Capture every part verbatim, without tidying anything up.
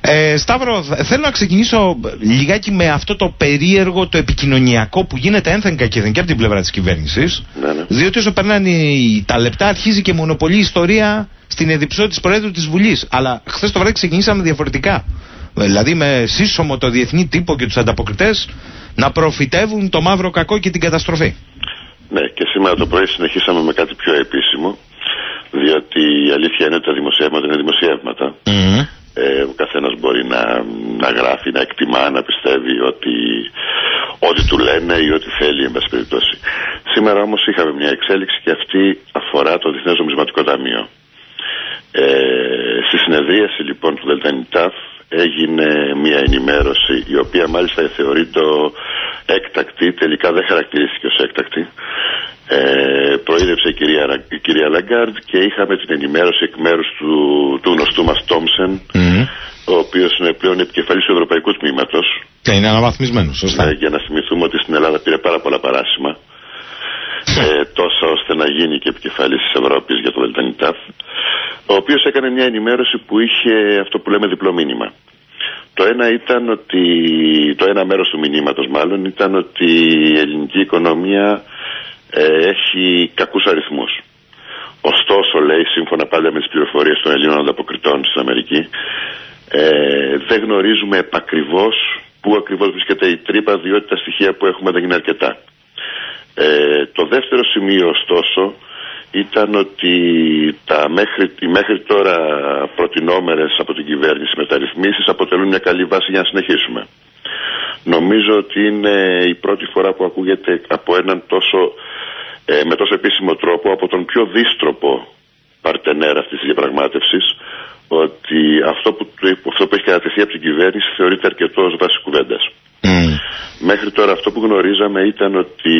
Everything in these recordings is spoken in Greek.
Ε, Σταύρο, θέλω να ξεκινήσω λιγάκι με αυτό το περίεργο, το επικοινωνιακό που γίνεται ένθεν κακέθεν και από την πλευρά της κυβέρνησης. Ναι, ναι. Διότι όσο περνάνε τα λεπτά αρχίζει και μονοπολεί η ιστορία στην εδιψώτη της Προέδρου της Βουλής. Αλλά χθες το βράδυ ξεκινήσαμε διαφορετικά. Δηλαδή με σύσσωμο το διεθνή τύπο και τους ανταποκριτές να προφητεύουν το μαύρο κακό και την καταστροφή. Ναι, και σήμερα το πρωί συνεχίσαμε με κάτι πιο επίσημο, διότι η αλήθεια είναι ότι τα δημοσιεύματα είναι δημοσιεύματα. Mm-hmm. Ε, ο καθένας μπορεί να, να γράφει, να εκτιμά, να πιστεύει ότι ό,τι του λένε ή ό,τι θέλει, εν πάση περιπτώσει. Σήμερα όμως είχαμε μια εξέλιξη και αυτή αφορά το Διεθνές Νομισματικό Ταμείο. Ε, στη συνεδρίαση λοιπόν του ΔΕΛΤΑ έγινε μια ενημέρωση, η οποία μάλιστα θεωρείται έκτακτη, τελικά δεν χαρακτηρίστηκε ως έκτακτη. Ε, προείδευσε η κυρία, η κυρία Λαγκάρντ και είχαμε την ενημέρωση εκ μέρους του, του γνωστού μας Τόμσεν, mm-hmm. ο οποίος είναι πλέον επικεφαλής του Ευρωπαϊκού Τμήματος. Και είναι αναβαθμισμένος, σωστά. Ε, για να θυμηθούμε ότι στην Ελλάδα πήρε πάρα πολλά παράσημα, ε, τόσο ώστε να γίνει και επικεφαλής της Ευρώπης για το ΔΕΛΤΑ, ο οποίος έκανε μια ενημέρωση που είχε αυτό που λέμε διπλό μήνυμα. Το ένα ήταν ότι, το ένα μέρος του μηνύματος μάλλον ήταν ότι η ελληνική οικονομία ε, έχει κακούς αριθμούς. Ωστόσο, λέει, σύμφωνα πάντα με τις πληροφορίες των Ελλήνων ανταποκριτών στην Αμερική, ε, δεν γνωρίζουμε επακριβώς πού ακριβώς βρίσκεται η τρύπα, διότι τα στοιχεία που έχουμε δεν είναι αρκετά. Ε, το δεύτερο σημείο, ωστόσο, ήταν ότι τα μέχρι, οι μέχρι τώρα προτινόμενες από την κυβέρνηση μεταρρυθμίσεις αποτελούν μια καλή βάση για να συνεχίσουμε. Νομίζω ότι είναι η πρώτη φορά που ακούγεται από έναν τόσο, ε, με τόσο επίσημο τρόπο, από τον πιο δύστροπο παρτενέρα αυτής της διαπραγμάτευσης, ότι αυτό που, αυτό που έχει κατατεθεί από την κυβέρνηση θεωρείται αρκετό ως βάση κουβέντας. Mm. Μέχρι τώρα αυτό που γνωρίζαμε ήταν ότι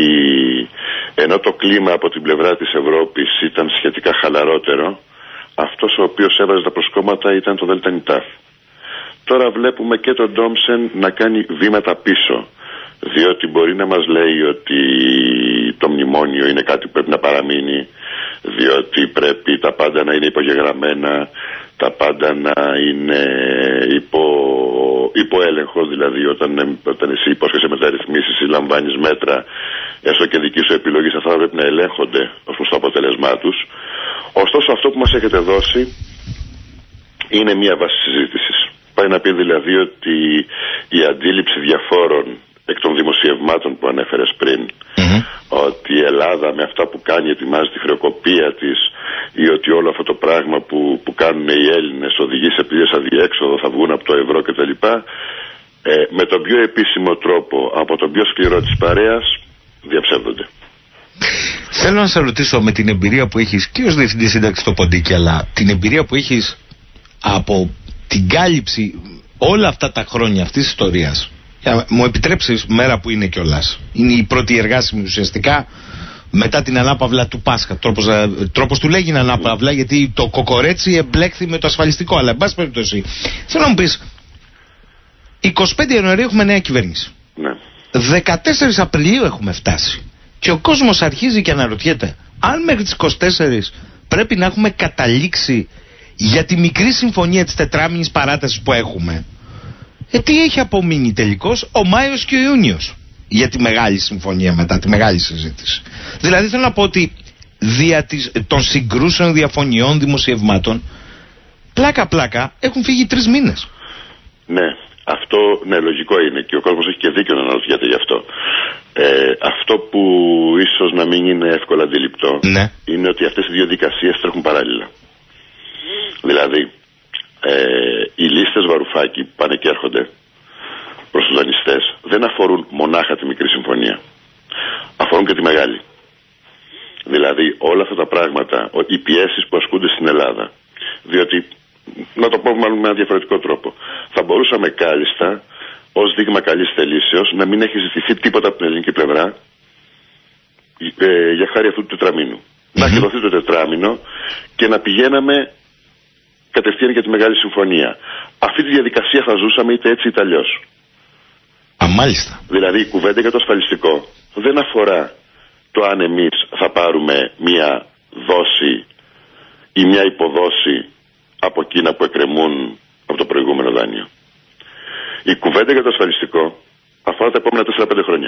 ενώ το κλίμα από την πλευρά της Ευρώπης ήταν σχετικά χαλαρότερο, αυτός ο οποίος έβαζε τα προσκόμματα ήταν το ΔΕΛΤΑ. Τώρα βλέπουμε και τον Ντόμσεν να κάνει βήματα πίσω, διότι μπορεί να μας λέει ότι το μνημόνιο είναι κάτι που πρέπει να παραμείνει, διότι πρέπει τα πάντα να είναι υπογεγραμμένα, τα πάντα να είναι υπό, υπό έλεγχο, δηλαδή όταν, όταν εσύ υπόσχεσαι μεταρρυθμίσεις ή λαμβάνεις μέτρα, έστω και δική σου επιλογή, αυτά θα πρέπει να ελέγχονται ως προς το αποτέλεσμά τους. Ωστόσο, αυτό που μας έχετε δώσει είναι μία βάση συζήτησης. Πάει να πει δηλαδή ότι η αντίληψη διαφόρων εκ των δημοσιευμάτων που ανέφερες πριν, mm-hmm. ότι η Ελλάδα με αυτά που κάνει ετοιμάζει τη χρεοκοπία της, ή ότι όλο αυτό το πράγμα που, που κάνουν οι Έλληνες οδηγεί σε πλήρες αδιέξοδο, θα βγουν από το ευρώ κτλ. Ε, με τον πιο επίσημο τρόπο, από τον πιο σκληρό της παρέας, διαψεύδονται. Θέλω να σε ρωτήσω, με την εμπειρία που έχεις και ως διευθυντής σύνταξης στο Ποντίκι, αλλά την εμπειρία που έχεις από την κάλυψη όλα αυτά τα χρόνια αυτής της ιστορίας, μου επιτρέψεις, μέρα που είναι κιόλας, είναι η πρώτη εργάσιμη ουσιαστικά μετά την ανάπαυλα του Πάσχα. Τρόπος, τρόπος του λέγει ανάπαυλα, γιατί το κοκορέτσι εμπλέκθη με το ασφαλιστικό. Αλλά εν πάση περιπτώσει, θέλω να μου πεις, εικοστή πέμπτη Ιανουαρίου έχουμε νέα κυβέρνηση. Ναι. δεκατέσσερις Απριλίου έχουμε φτάσει. Και ο κόσμος αρχίζει και αναρωτιέται, αν μέχρι τις είκοσι τέσσερις πρέπει να έχουμε καταλήξει για τη μικρή συμφωνία της τετράμινης παράτασης που έχουμε. Ε, τι έχει απομείνει τελικώς ο Μάιος και ο Ιούνιος για τη μεγάλη συμφωνία μετά, τη μεγάλη συζήτηση. Δηλαδή θέλω να πω ότι δια της, των συγκρούσεων, διαφωνιών, δημοσιευμάτων, πλάκα πλάκα έχουν φύγει τρεις μήνες. Ναι, αυτό ναι, λογικό είναι και ο κόσμος έχει και δίκιο να αναρωτιέται γι' αυτό. Ε, αυτό που ίσως να μην είναι εύκολα αντιληπτό, ναι, είναι ότι αυτές οι δύο δικασίες τρέχουν παράλληλα. Δηλαδή, ε, οι λίστες Βαρουφάκη που πάνε και έρχονται προς τους δανειστές δεν αφορούν μονάχα τη μικρή συμφωνία. Αφορούν και τη μεγάλη. Δηλαδή, όλα αυτά τα πράγματα, οι πιέσεις που ασκούνται στην Ελλάδα, διότι, να το πω μάλλον με ένα διαφορετικό τρόπο, θα μπορούσαμε κάλλιστα ως δείγμα καλής θελήσεως να μην έχει ζητηθεί τίποτα από την ελληνική πλευρά ε, για χάρη αυτού του τετραμήνου. Mm-hmm. Να έχει δοθεί το τετράμινο και να πηγαίναμε κατευθείαν για τη μεγάλη συμφωνία. Αυτή τη διαδικασία θα ζούσαμε είτε έτσι είτε αλλιώς. Α, μάλιστα. Δηλαδή η κουβέντα για το ασφαλιστικό δεν αφορά το αν εμείς θα πάρουμε μία δόση ή μία υποδόση από εκείνα που εκκρεμούν από το προηγούμενο δάνειο. Η κουβέντα για το ασφαλιστικό αφορά τα επόμενα τέσσερα πέντε χρόνια.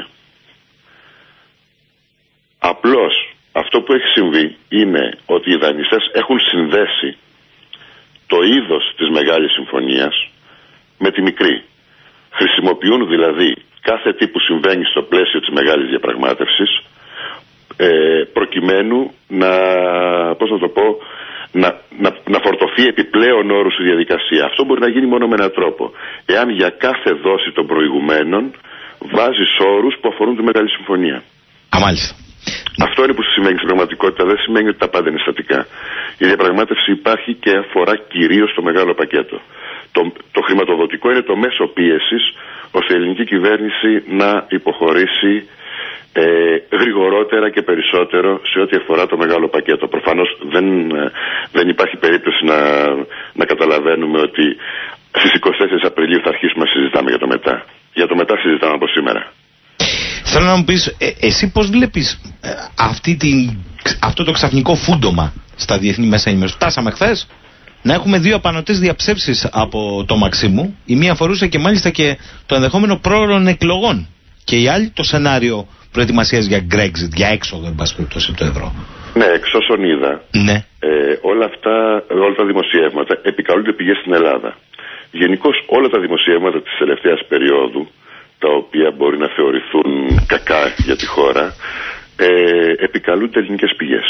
Απλώς αυτό που έχει συμβεί είναι ότι οι δανειστές έχουν συνδέσει το είδος της μεγάλης συμφωνίας με τη μικρή. Χρησιμοποιούν δηλαδή κάθε τι που συμβαίνει στο πλαίσιο της μεγάλης διαπραγμάτευσης ε, προκειμένου να, πώς να το πω, να, να, να φορτωθεί επιπλέον όρους στη διαδικασία. Αυτό μπορεί να γίνει μόνο με έναν τρόπο. Εάν για κάθε δόση των προηγουμένων βάζεις όρους που αφορούν τη μεγάλη συμφωνία. Α, μάλιστα. Αυτό είναι που σημαίνει στην πραγματικότητα. Δεν σημαίνει ότι τα πάντα είναι στατικά. Η διαπραγμάτευση υπάρχει και αφορά κυρίως το μεγάλο πακέτο. Το, το χρηματοδοτικό είναι το μέσο πίεσης ώστε η ελληνική κυβέρνηση να υποχωρήσει ε, γρηγορότερα και περισσότερο σε ό,τι αφορά το μεγάλο πακέτο. Προφανώς δεν, δεν υπάρχει περίπτωση να, να καταλαβαίνουμε ότι στις εικοστή τέταρτη Απριλίου θα αρχίσουμε να συζητάμε για το μετά. Για το μετά συζητάμε από σήμερα. Θέλω να μου πεις, ε, εσύ πώς βλέπεις ε, αυτή την, αυτό το ξαφνικό φούντομα στα διεθνή μέσα ενημέρωση. Φτάσαμε χθες να έχουμε δύο απανωτές διαψεύσεις από το Μαξίμου. Η μία αφορούσε και μάλιστα και το ενδεχόμενο πρόωρων εκλογών. Και η άλλη το σενάριο προετοιμασίας για Brexit, για έξοδο εν πάση περιπτώσει από το ευρώ. Ναι, εξ όσων είδα, ναι. ε, όλα αυτά, όλα τα δημοσιεύματα επικαλούνται πηγές στην Ελλάδα. Γενικώς όλα τα δημοσιεύματα της τελευταίας περίοδου, τα οποία μπορεί να θεωρηθούν κακά για τη χώρα, ε, επικαλούνται ελληνικές πηγές.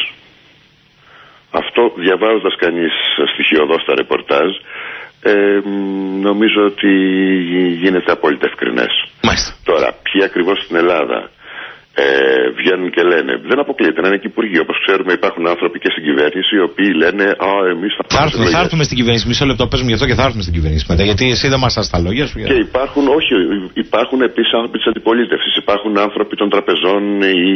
Αυτό διαβάζοντας κανείς στοιχειοδός τα ρεπορτάζ, ε, νομίζω ότι γίνεται απόλυτα ευκρινές. Μάλιστα. Τώρα, ποιοι ακριβώς στην Ελλάδα ε, βγαίνουν και λένε, δεν αποκλείεται να είναι και υπουργοί. Όπως ξέρουμε, υπάρχουν άνθρωποι και στην κυβέρνηση οι οποίοι λένε Α, εμείς θα, θα, έρθουμε, θα έρθουμε στην κυβέρνηση. Μισό λεπτό παίζουμε γι' αυτό και θα έρθουμε στην κυβέρνηση μετά. Γιατί εσύ δεν μας άστα λόγια σου. Και υπάρχουν, όχι, υπάρχουν επίσης άνθρωποι της αντιπολίτευσης. Υπάρχουν άνθρωποι των τραπεζών ή,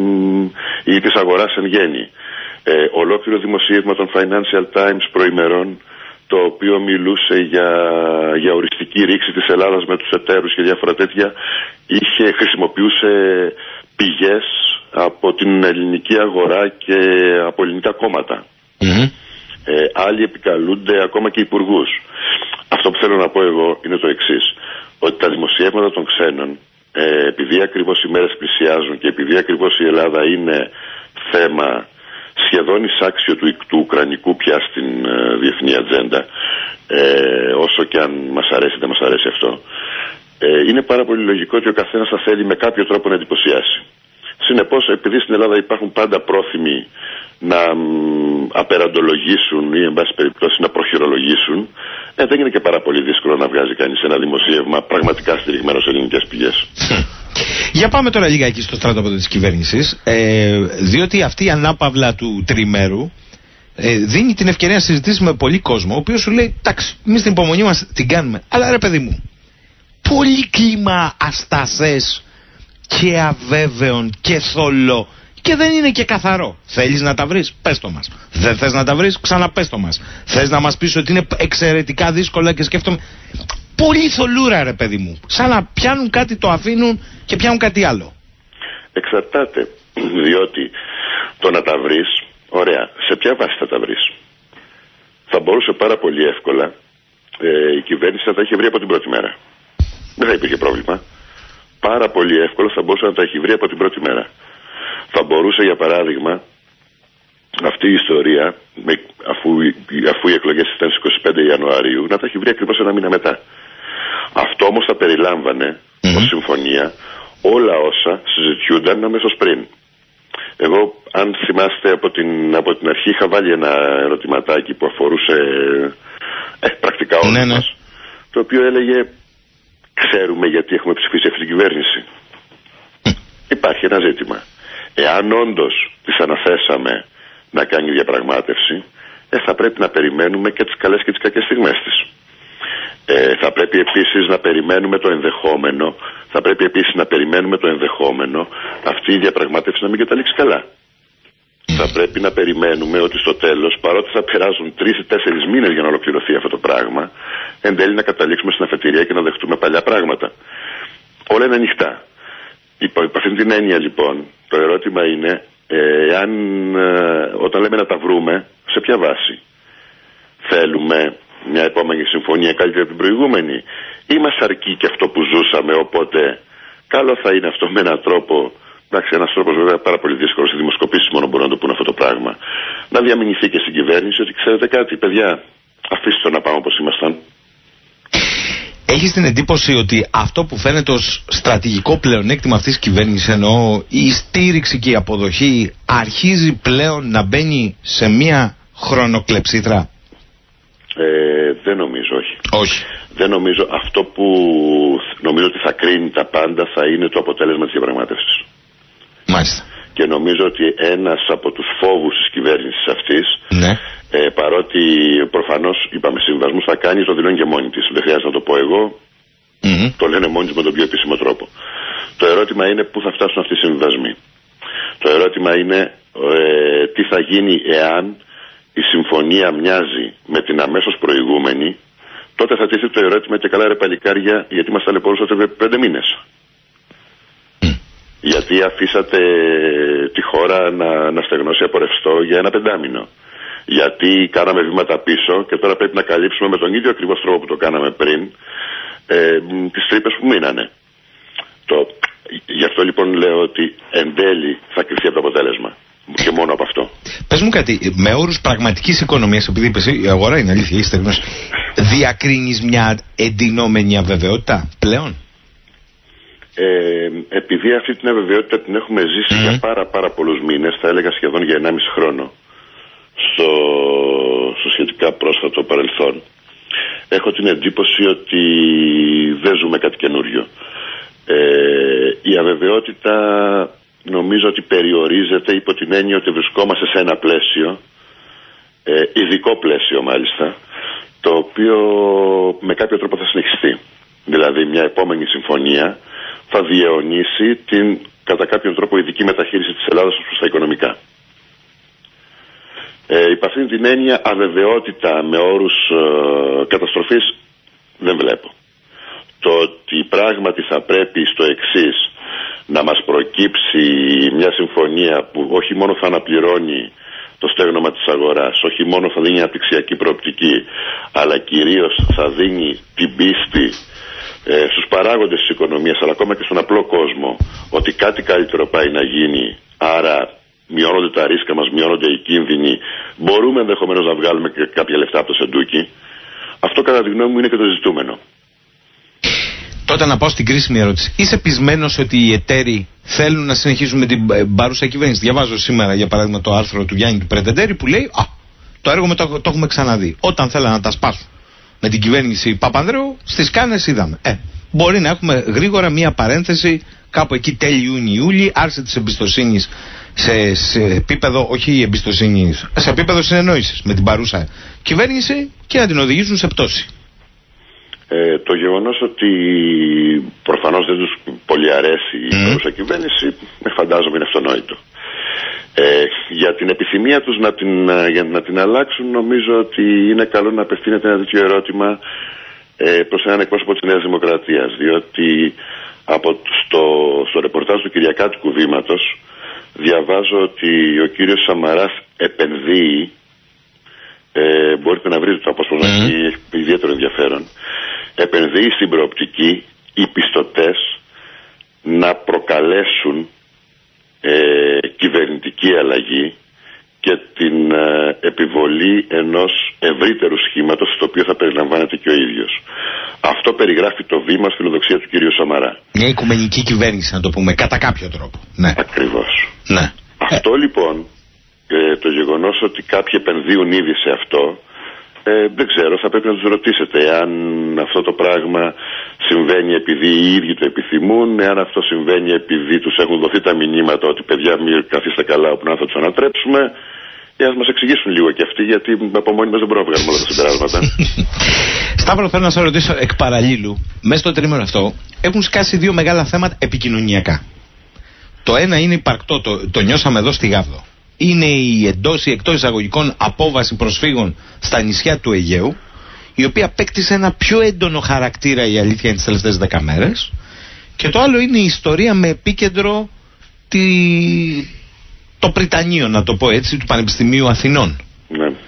ή της αγοράς εν γέννη. Ε, ολόκληρο δημοσίευμα των Financial Times προημερών, το οποίο μιλούσε για, για οριστική ρήξη της Ελλάδας με τους εταίρους και διάφορα τέτοια, είχε, χρησιμοποιούσε πηγές από την ελληνική αγορά και από ελληνικά κόμματα. Mm-hmm. Ε, άλλοι επικαλούνται ακόμα και υπουργούς. Αυτό που θέλω να πω εγώ είναι το εξής, ότι τα δημοσιεύματα των ξένων, ε, επειδή ακριβώς οι μέρες πλησιάζουν και επειδή ακριβώς η Ελλάδα είναι θέμα σχεδόν εισάξιο του, του ουκρανικού πια στην ε, διεθνή ατζέντα, ε, όσο και αν μας αρέσει δεν μας αρέσει αυτό, ε, είναι πάρα πολύ λογικό ότι ο καθένας θα θέλει με κάποιο τρόπο να εντυπωσιάσει. Συνεπώς, επειδή στην Ελλάδα υπάρχουν πάντα πρόθυμοι να μ, απεραντολογήσουν ή εν πάση περιπτώσει να προχειρολογήσουν, ε, δεν είναι και πάρα πολύ δύσκολο να βγάζει κανείς ένα δημοσίευμα πραγματικά στηριγμένο σε ελληνικές πηγές. Για πάμε τώρα λιγάκι στο στράτοπεδο της κυβέρνησης, ε, διότι αυτή η ανάπαυλα του τριημέρου ε, δίνει την ευκαιρία να συζητήσει με πολύ κόσμο, ο οποίος σου λέει, εντάξει, εμείς την υπομονή μας την κάνουμε, αλλά ρε παιδί μου, πολύ κλίμα ασταθές και αβέβαιων και θολό και δεν είναι και καθαρό. Θέλεις να τα βρεις, πες το μας. Δεν θες να τα βρεις, ξαναπες το μας. Θες να μας πεις ότι είναι εξαιρετικά δύσκολα και σκέφτομαι, πολύ θολούρα ρε παιδί μου. Σαν να πιάνουν κάτι, το αφήνουν και πιάνουν κάτι άλλο. Εξαρτάται, διότι το να τα βρεις, ωραία, σε ποια βάση θα τα βρεις? Θα μπορούσε πάρα πολύ εύκολα ε, η κυβέρνηση να τα έχει βρει από την πρώτη μέρα. Δεν θα υπήρχε πρόβλημα. Πάρα πολύ εύκολα θα μπορούσε να τα έχει βρει από την πρώτη μέρα. Θα μπορούσε, για παράδειγμα, αυτή η ιστορία, με, αφού, αφού οι εκλογές ήταν στις είκοσι πέντε Ιανουαρίου, να τα έχει βρει ακριβώς ένα μήνα μετά. Αυτό όμως θα περιλάμβανε mm-hmm. ως συμφωνία όλα όσα συζητιούνταν αμέσως πριν. Εγώ, αν θυμάστε, από την, από την αρχή είχα βάλει ένα ερωτηματάκι που αφορούσε ε, πρακτικά όλους ναι, ναι. μας, το οποίο έλεγε, ξέρουμε γιατί έχουμε ψηφίσει αυτή την κυβέρνηση? Mm. Υπάρχει ένα ζήτημα. Εάν όντως τις αναθέσαμε να κάνει διαπραγμάτευση, ε, θα πρέπει να περιμένουμε και τις καλές και τις κακές στιγμές της. Ε, θα πρέπει επίσης να περιμένουμε το ενδεχόμενο, θα πρέπει επίσης να περιμένουμε το ενδεχόμενο αυτή η διαπραγμάτευση να μην καταλήξει καλά. Mm. Θα πρέπει να περιμένουμε ότι στο τέλος, παρότι θα περάσουν τρεις ή τέσσερις μήνες για να ολοκληρωθεί αυτό το πράγμα, εν τέλει να καταλήξουμε στην αφετηρία και να δεχτούμε παλιά πράγματα. Όλα είναι ανοιχτά. Υπό αυτήν την έννοια λοιπόν, το ερώτημα είναι ε, αν, ε, όταν λέμε να τα βρούμε, σε ποια βάση? Θέλουμε μια επόμενη συμφωνία καλύτερη από την προηγούμενη, ή μας αρκεί και αυτό που ζούσαμε, οπότε καλό θα είναι αυτό με έναν τρόπο, εντάξει, ένας τρόπος βέβαια πάρα πολύ δύσκολος, οι δημοσκοπήσεις μόνο μπορούν να το πούν αυτό το πράγμα, να διαμηνηθεί και στην κυβέρνηση ότι ξέρετε κάτι παιδιά, αφήστε το να πάμε όπως ήμασταν. Έχεις την εντύπωση ότι αυτό που φαίνεται ως στρατηγικό πλεονέκτημα αυτής της κυβέρνησης, εννοώ η στήριξη και η αποδοχή, αρχίζει πλέον να μπαίνει σε μια χρονοκλεψίτρα? Ε, δεν νομίζω, όχι. Όχι. Δεν νομίζω. Αυτό που νομίζω ότι θα κρίνει τα πάντα θα είναι το αποτέλεσμα της διαπραγμάτευσης. Μάλιστα. Και νομίζω ότι ένας από τους φόβους της κυβέρνησης αυτής, ναι. ε, παρότι προφανώς είπαμε συμβασμούς θα κάνει, το δηλώνει και μόνη της. Δεν χρειάζεται να το πω εγώ. Mm-hmm. Το λένε μόνοι της με τον πιο επίσημο τρόπο. Το ερώτημα είναι πού θα φτάσουν αυτοί οι συμβασμοί. Το ερώτημα είναι ε, τι θα γίνει εάν η συμφωνία μοιάζει με την αμέσως προηγούμενη. Τότε θα τίθεται το ερώτημα και καλά ρε παλικάρια, γιατί μας ταλαιπωρούσατε πέντε μήνες. Γιατί αφήσατε τη χώρα να, να στεγνώσει από ρευστό για ένα πεντάμινο. Γιατί κάναμε βήματα πίσω και τώρα πρέπει να καλύψουμε με τον ίδιο ακριβώς τρόπο που το κάναμε πριν ε, τις τρύπες που μείνανε. Το, γι' αυτό λοιπόν λέω ότι εν τέλει θα κρυφτεί από το αποτέλεσμα. Και μόνο από αυτό. Πες μου κάτι, με όρους πραγματικής οικονομίας, επειδή είπες η αγορά είναι αλήθεια, είστε γνώση, διακρίνεις μια εντυνόμενη αβεβαιότητα πλέον? Ε, επειδή αυτή την αβεβαιότητα την έχουμε ζήσει mm. για πάρα πάρα πολλούς μήνες, θα έλεγα σχεδόν για ενάμιση χρόνο, στο, στο σχετικά πρόσφατο παρελθόν, έχω την εντύπωση ότι δεν ζούμε κάτι καινούριο. Ε, η αβεβαιότητα νομίζω ότι περιορίζεται υπό την έννοια ότι βρισκόμαστε σε ένα πλαίσιο, ε, ειδικό πλαίσιο μάλιστα, το οποίο με κάποιο τρόπο θα συνεχιστεί. Δηλαδή μια επόμενη συμφωνία θα διαιωνίσει την κατά κάποιον τρόπο ειδική μεταχείριση της Ελλάδας προς τα οικονομικά. Ε, υπ' αυτήν την έννοια αβεβαιότητα με όρους ε, καταστροφής δεν βλέπω. Το ότι πράγματι θα πρέπει στο εξής να μας προκύψει μια συμφωνία που όχι μόνο θα αναπληρώνει το στέγνομα της αγοράς, όχι μόνο θα δίνει αναπτυξιακή προοπτική, αλλά κυρίως θα δίνει την πίστη ε, στους παράγοντες της οικονομίας, αλλά ακόμα και στον απλό κόσμο, ότι κάτι καλύτερο πάει να γίνει, άρα μειώνονται τα ρίσκα μας, μειώνονται οι κίνδυνοι, μπορούμε ενδεχομένως να βγάλουμε και κάποια λεφτά από το σεντούκι. Αυτό κατά τη γνώμη μου είναι και το ζητούμενο. Τότε να πάω στην κρίσιμη ερώτηση. Είσαι πεισμένος ότι οι εταίροι θέλουν να συνεχίσουν με την παρούσα κυβέρνηση? Διαβάζω σήμερα για παράδειγμα το άρθρο του Γιάννη του Πρετεντέρη που λέει «Α, το έργο με το, το έχουμε ξαναδεί. Όταν θέλανε να τα σπάσουν με την κυβέρνηση Παπανδρέου, στις Κάνες είδαμε». Ε, μπορεί να έχουμε γρήγορα μία παρένθεση κάπου εκεί τέλη Ιούνιου-Ιούλη, άρση της εμπιστοσύνης σε, σε επίπεδο, όχι εμπιστοσύνης, σε επίπεδο συνεννόησης με την παρούσα κυβέρνηση και να την οδηγήσουν σε πτώση. Ε, το γεγονός ότι προφανώς δεν τους πολύ αρέσει η mm. παρούσα κυβέρνηση, με φαντάζομαι είναι αυτονόητο. Ε, για την επιθυμία τους να την, για να την αλλάξουν, νομίζω ότι είναι καλό να απευθύνεται ένα τέτοιο ερώτημα ε, προς έναν εκπρόσωπο της Νέας Δημοκρατίας, διότι από, στο, στο ρεπορτάζ του Κυριακάτικου Βήματος διαβάζω ότι ο κύριος Σαμαράς επενδύει, ε, μπορείτε να βρείτε το απόσπασμα, mm. έχει ιδιαίτερο ενδιαφέρον, επενδύει στην προοπτική οι πιστωτές να προκαλέσουν ε, κυβερνητική αλλαγή και την ε, επιβολή ενός ευρύτερου σχήματος στο οποίο θα περιλαμβάνεται και ο ίδιος. Αυτό περιγράφει το βήμα στη φιλοδοξία του κυρίου Σαμαρά. Μια οικουμενική κυβέρνηση, να το πούμε, κατά κάποιο τρόπο. Ναι. Ακριβώς. Ναι. Αυτό λοιπόν, ε, το γεγονός ότι κάποιοι επενδύουν ήδη σε αυτό, Ε, δεν ξέρω, θα πρέπει να τους ρωτήσετε αν αυτό το πράγμα συμβαίνει επειδή οι ίδιοι το επιθυμούν, εάν αυτό συμβαίνει επειδή τους έχουν δοθεί τα μηνύματα ότι παιδιά μην καθίστε καλά όπου να θα τους ανατρέψουμε, και ας μας εξηγήσουν λίγο και αυτοί, γιατί από μόνοι μας δεν μπορούμε να βγάλουμε όλα τα συμπεράσματα. Σταύρο, θέλω να σας ρωτήσω εκ παραλλήλου, μέσα στο τρίμηνο αυτό έχουν σκάσει δύο μεγάλα θέματα επικοινωνιακά. Το ένα είναι υπαρκτό, το, το νιώσαμε εδώ στη Γάβδο. Είναι η εντός ή εκτός εισαγωγικών απόβαση προσφύγων στα νησιά του Αιγαίου, η οποία απέκτησε ένα πιο έντονο χαρακτήρα, η αλήθεια είναι, τις τελευταίες δέκα μέρες. Και το άλλο είναι η ιστορία με επίκεντρο τη... το Πριτανείο, να το πω έτσι, του Πανεπιστημίου Αθηνών. Ναι.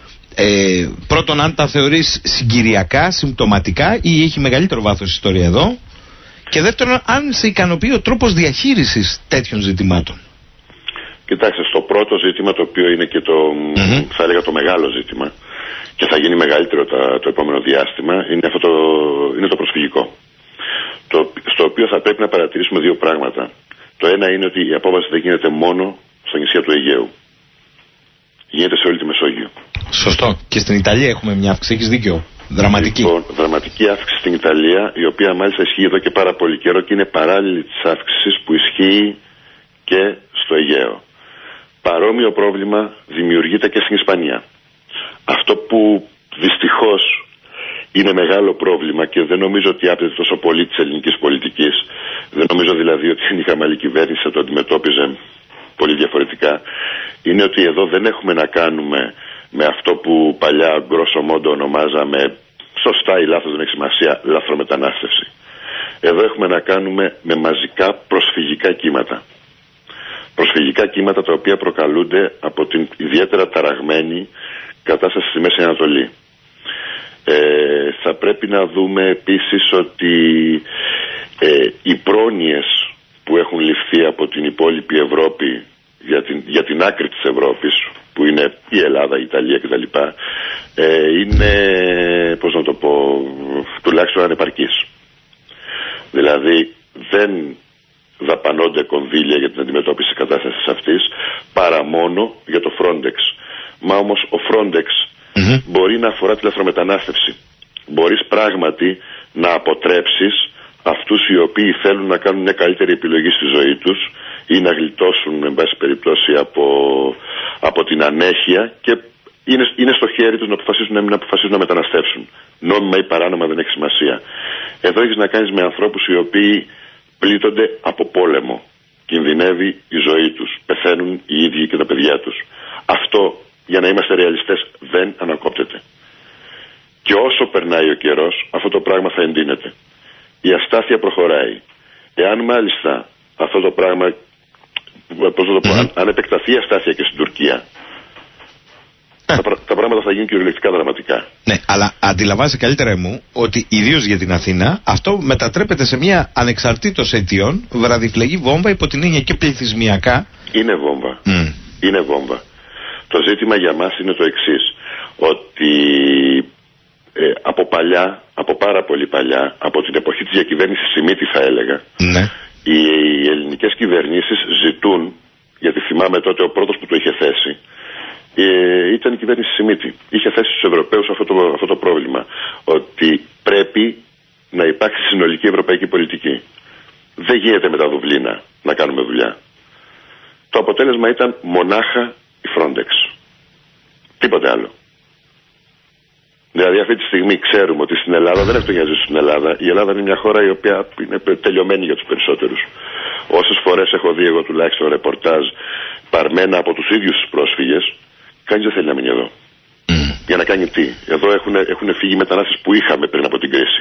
Ε, πρώτον, αν τα θεωρείς συγκυριακά, συμπτωματικά ή έχει μεγαλύτερο βάθος ιστορία εδώ. Και δεύτερον, αν σε ικανοποιεί ο τρόπος διαχείρισης τέτοιων ζητημάτων. Κοιτάξτε, στο πρώτο ζήτημα, το οποίο είναι και το, mm-hmm. θα έλεγα το μεγάλο ζήτημα και θα γίνει μεγαλύτερο τα, το επόμενο διάστημα, είναι, αυτό το, είναι το προσφυγικό. Το, στο οποίο θα πρέπει να παρατηρήσουμε δύο πράγματα. Το ένα είναι ότι η απόβαση δεν γίνεται μόνο στα νησιά του Αιγαίου. Γίνεται σε όλη τη Μεσόγειο. Σωστό. Και στην Ιταλία έχουμε μια αύξηση, έχεις δίκιο. Δραματική. Λοιπόν, δραματική αύξηση στην Ιταλία, η οποία μάλιστα ισχύει εδώ και πάρα πολύ καιρό και είναι παράλληλη της αύξησης που ισχύει και στο Αιγαίο. Παρόμοιο πρόβλημα δημιουργείται και στην Ισπανία. Αυτό που δυστυχώς είναι μεγάλο πρόβλημα και δεν νομίζω ότι άπτεται τόσο πολύ της ελληνικής πολιτικής, δεν νομίζω δηλαδή ότι η χαμαλή κυβέρνηση θα το αντιμετώπιζε πολύ διαφορετικά, είναι ότι εδώ δεν έχουμε να κάνουμε με αυτό που παλιά γκρόσο μόντο ονομάζαμε, σωστά ή λάθος δεν έχει σημασία, λαθρομετανάστευση. Εδώ έχουμε να κάνουμε με μαζικά προσφυγικά κύματα. Προσφυγικά κύματα τα οποία προκαλούνται από την ιδιαίτερα ταραγμένη κατάσταση στη Μέση Ανατολή. Ε, θα πρέπει να δούμε επίσης ότι ε, οι πρόνοιες που έχουν ληφθεί από την υπόλοιπη Ευρώπη για την, για την άκρη της Ευρώπης, που είναι η Ελλάδα, η Ιταλία κτλ, ε, είναι, πώς να το πω, τουλάχιστον ανεπαρκής. Δηλαδή δεν δαπανώνται κονδύλια για την αντιμετώπιση της κατάστασης αυτής, παρά μόνο για το Frontex. Μα όμως ο Frontex mm-hmm. μπορεί να αφορά τη λαθρομετανάστευση. Μπορείς πράγματι να αποτρέψεις αυτούς οι οποίοι θέλουν να κάνουν μια καλύτερη επιλογή στη ζωή τους ή να γλιτώσουν, εν πάση περιπτώσει, από, από την ανέχεια, και είναι, είναι στο χέρι τους να αποφασίσουν να μην αποφασίσουν να μεταναστεύσουν. Νόμιμα ή παράνομα δεν έχει σημασία. Εδώ έχεις να κάνεις με ανθρώπους οι οποίοι πλήττονται από πόλεμο. Κινδυνεύει η ζωή τους. Πεθαίνουν οι ίδιοι και τα παιδιά τους. Αυτό, για να είμαστε ρεαλιστές, δεν ανακόπτεται. Και όσο περνάει ο καιρός, αυτό το πράγμα θα εντείνεται. Η αστάθεια προχωράει. Εάν μάλιστα αυτό το πράγμα, πώς θα το πω, mm-hmm. αν, αν επεκταθεί η αστάθεια και στην Τουρκία, τα, τα πράγματα θα γίνουν κυριολεκτικά δραματικά. Ναι, αλλά αντιλαμβάνεσαι καλύτερα μου ότι ιδίως για την Αθήνα αυτό μετατρέπεται σε μια ανεξαρτήτως αιτιών βραδιφλεγή βόμβα, υπό την έννοια και πληθυσμιακά. Είναι βόμβα. Mm. Είναι βόμβα. Το ζήτημα για μας είναι το εξής, ότι ε, από παλιά, από πάρα πολύ παλιά, από την εποχή της διακυβέρνησης Σιμίτη θα έλεγα, ναι. οι, οι ελληνικές κυβερνήσεις ζητούν, γιατί θυμάμαι τότε ο πρώτος που το είχε θέσει, Ε, ήταν η κυβέρνηση Σιμίτη. Είχε θέσει στους Ευρωπαίους αυτό το, αυτό το πρόβλημα, ότι πρέπει να υπάρξει συνολική ευρωπαϊκή πολιτική. Δεν γίνεται με τα Δουβλίνα να κάνουμε δουλειά. Το αποτέλεσμα ήταν μονάχα η Frontex. Τίποτε άλλο. Δηλαδή αυτή τη στιγμή ξέρουμε ότι στην Ελλάδα, δεν έχει το για να ζήσει στην Ελλάδα, η Ελλάδα είναι μια χώρα η οποία είναι τελειωμένη για τους περισσότερους. Όσες φορές έχω δει εγώ τουλάχιστον ρεπορτάζ παρμένα από τους ίδιους τους πρόσφυγες, κανείς δεν θέλει να μείνει εδώ. Mm. Για να κάνει τι? Εδώ έχουν, έχουν φύγει μετανάστες που είχαμε πριν από την κρίση.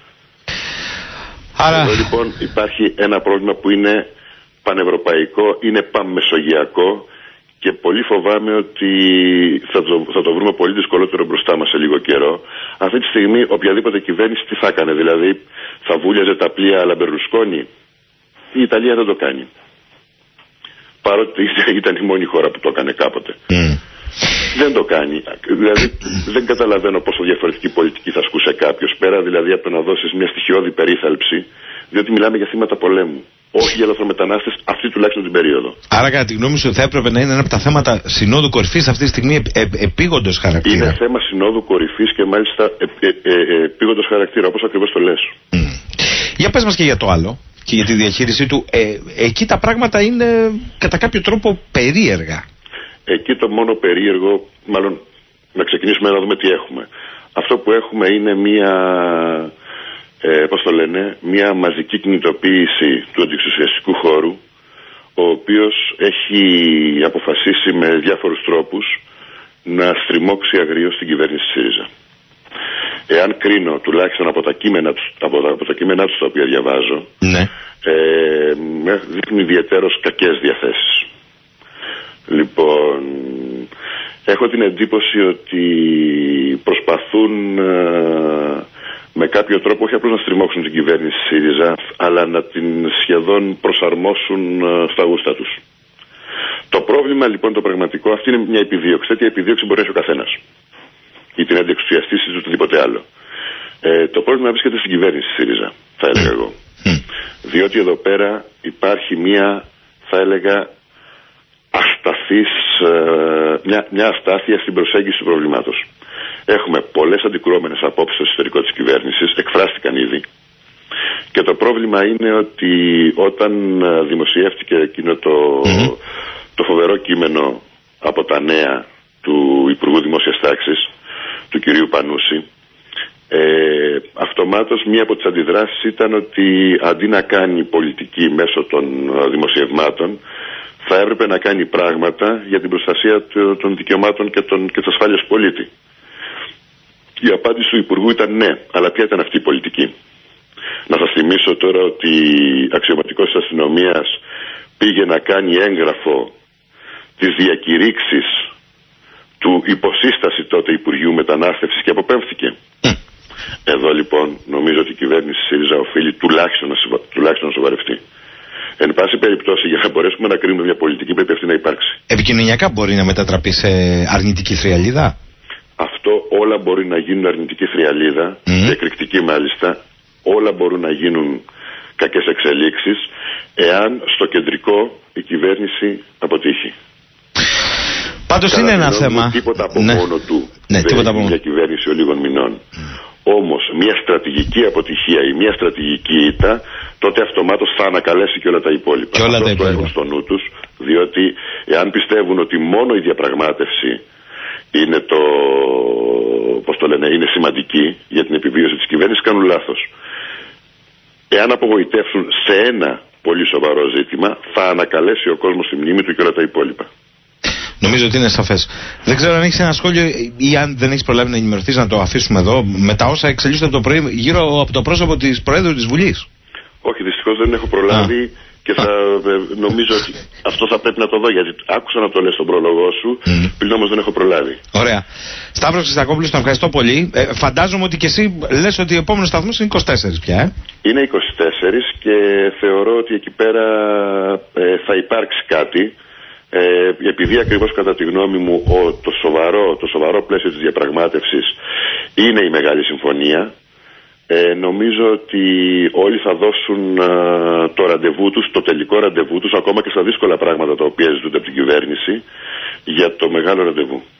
Άρα... Εδώ λοιπόν υπάρχει ένα πρόβλημα που είναι πανευρωπαϊκό, είναι πανμεσογειακό, και πολύ φοβάμαι ότι θα το, θα το βρούμε πολύ δυσκολότερο μπροστά μας σε λίγο καιρό. Αυτή τη στιγμή οποιαδήποτε κυβέρνηση τι θα έκανε? Δηλαδή θα βούλιαζε τα πλοία αλλά Μπερλουσκόνη? Η Ιταλία δεν το κάνει. Παρότι ήταν η μόνη χώρα που το έκανε κάποτε. Mm. Δεν το κάνει. Δηλαδή δεν καταλαβαίνω πόσο διαφορετική πολιτική θα ασκούσε κάποιος, πέρα δηλαδή από το να δώσεις μια στοιχειώδη περίθαλψη, διότι μιλάμε για θύματα πολέμου. Όχι για λαθρομετανάστες αυτή τουλάχιστον την περίοδο. Άρα κατά τη γνώμη σου θα έπρεπε να είναι ένα από τα θέματα συνόδου κορυφής αυτή τη στιγμή ε, ε, επίγοντος χαρακτήρα? Είναι θέμα συνόδου κορυφής και μάλιστα ε, ε, ε, επίγοντος χαρακτήρα, όπως ακριβώς το λες. Mm. Για πες μας και για το άλλο και για τη διαχείρισή του. Ε, εκεί τα πράγματα είναι κατά κάποιο τρόπο περίεργα. Εκεί το μόνο περίεργο, μάλλον να ξεκινήσουμε να δούμε τι έχουμε. Αυτό που έχουμε είναι μία, ε, πώς το λένε, μία μαζική κινητοποίηση του αντιεξουσιαστικού χώρου, ο οποίος έχει αποφασίσει με διάφορους τρόπους να στριμώξει αγρίως την κυβέρνηση ΣΥΡΙΖΑ. Εάν κρίνω τουλάχιστον από τα κείμενα τους, από τα, από τα, κείμενα τους τα οποία διαβάζω, ναι. ε, δείχνουν ιδιαιτέρως κακές διαθέσεις. Λοιπόν, Έχω την εντύπωση ότι προσπαθούν ε, με κάποιο τρόπο όχι απλώς να στριμώξουν την κυβέρνηση ΣΥΡΙΖΑ, αλλά να την σχεδόν προσαρμόσουν ε, στα γούστα τους. Το πρόβλημα λοιπόν το πραγματικό, αυτή είναι μια επιδίωξη. Τέτοια επιδίωξη μπορεί να έχει ο καθένας. Ή την αντιεξουσιαστής ή οτιδήποτε άλλο. Ε, το πρόβλημα βρίσκεται στην κυβέρνηση ΣΥΡΙΖΑ, θα έλεγα εγώ. Διότι εδώ πέρα υπάρχει μια, θα έλεγα, ασταθής, ε, μια, μια αστάθεια στην προσέγγιση του προβλήματος. Έχουμε πολλές αντικρουόμενες απόψεις στο εσωτερικό της κυβέρνησης, εκφράστηκαν ήδη. Και το πρόβλημα είναι ότι όταν δημοσιεύτηκε εκείνο το, mm-hmm. το φοβερό κείμενο από τα νέα του Υπουργού Δημόσιας Τάξης, του κυρίου Πανούση, ε, αυτομάτως μία από τις αντιδράσεις ήταν ότι αντί να κάνει πολιτική μέσω των δημοσιευμάτων, θα έπρεπε να κάνει πράγματα για την προστασία των δικαιωμάτων και, των, και της ασφάλειας πολίτη. Η απάντηση του Υπουργού ήταν ναι, αλλά ποια ήταν αυτή η πολιτική? Να σας θυμίσω τώρα ότι αξιωματικός της αστυνομίας πήγε να κάνει έγγραφο της διακηρύξης του υποσύσταση τότε Υπουργείου Μετανάστευσης και αποπέμφθηκε. Mm. Εδώ λοιπόν νομίζω ότι η κυβέρνηση ΣΥΡΙΖΑ οφείλει τουλάχιστον να, σοβα... τουλάχιστον να σοβαρευτεί. Εν πάση περιπτώσει, για να μπορέσουμε να κρίνουμε μια πολιτική, πρέπει αυτή να υπάρξει. Επικοινωνιακά μπορεί να μετατραπεί σε αρνητική θριαλίδα. Αυτό όλα μπορεί να γίνουν αρνητική θριαλίδα, mm. και εκρηκτική μάλιστα. Όλα μπορούν να γίνουν κακές εξελίξεις, εάν στο κεντρικό η κυβέρνηση αποτύχει. Πάντως είναι ένα θέμα. Τίποτα από ναι. μόνο του. Ναι, δεν τίποτα είναι μια κυβέρνηση ολίγων μηνών. Mm. Όμως μια στρατηγική αποτυχία ή μια στρατηγική ήττα, τότε αυτομάτως θα ανακαλέσει και όλα τα υπόλοιπα. Και όλα τα υπόλοιπα. Το έχουν στο νου τους, διότι εάν πιστεύουν ότι μόνο η διαπραγμάτευση είναι το, πώς το λένε, είναι σημαντική για την επιβίωση της κυβέρνησης, κάνουν λάθος. Εάν απογοητεύσουν σε ένα πολύ σοβαρό ζήτημα, θα ανακαλέσει ο κόσμος τη μνήμη του και όλα τα υπόλοιπα. Νομίζω ότι είναι σαφές. Δεν ξέρω αν έχεις ένα σχόλιο ή αν δεν έχεις προλάβει να ενημερωθείς, να το αφήσουμε εδώ, με τα όσα εξελίσσονται από το πρωί γύρω από το πρόσωπο της Προέδρου της Βουλής. Όχι, δυστυχώς δεν έχω προλάβει. Α. Και θα, νομίζω ότι αυτό θα πρέπει να το δω, γιατί άκουσα να το λες στον πρόλογο σου, mm. πριν όμως δεν έχω προλάβει. Ωραία. Σταύρος Χριστακόπουλος, τον ευχαριστώ πολύ. Ε, φαντάζομαι ότι και εσύ λες ότι ο επόμενος σταθμός είναι είκοσι τέσσερα πια, ε? Είναι είκοσι τέσσερα και θεωρώ ότι εκεί πέρα ε, θα υπάρξει κάτι, ε, επειδή ακριβώς κατά τη γνώμη μου ο, το, σοβαρό, το σοβαρό πλαίσιο της διαπραγμάτευσης είναι η Μεγάλη Συμφωνία. Ε, νομίζω ότι όλοι θα δώσουν α, το ραντεβού τους, το τελικό ραντεβού τους, ακόμα και στα δύσκολα πράγματα τα οποία ζητούνται από την κυβέρνηση, για το μεγάλο ραντεβού.